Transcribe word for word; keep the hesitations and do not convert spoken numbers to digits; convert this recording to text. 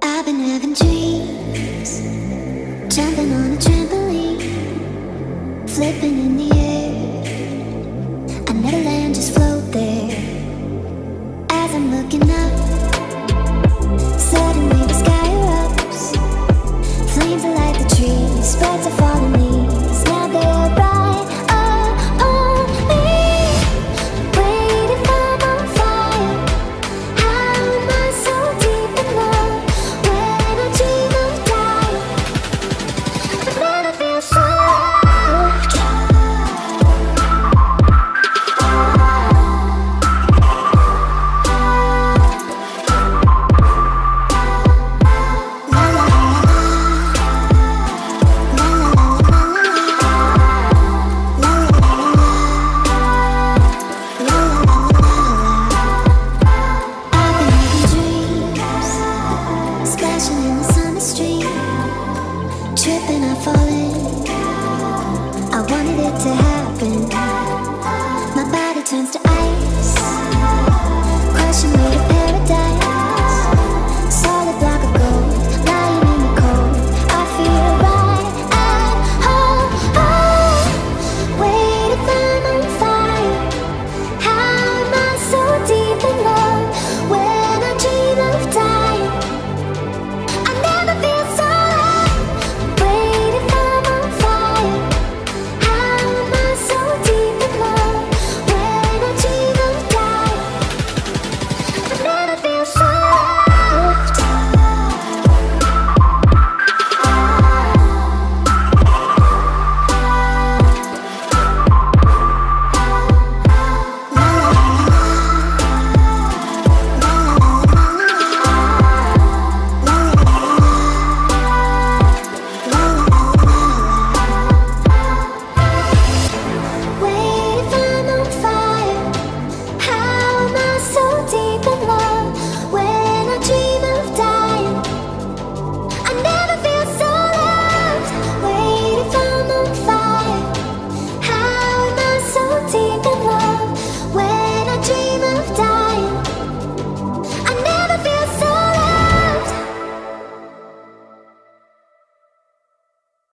I've been having dreams, jumping on a trampoline, flipping in the air. I never land, just float there. As I'm looking up, suddenly the sky erupts. Flames that light the trees, spreads are falling leaves. Now they're right up on me. Wait, if I'm on fire, how am I so deep in love? When I dream of dying, I never feel so. Splashing in the summer street, tripping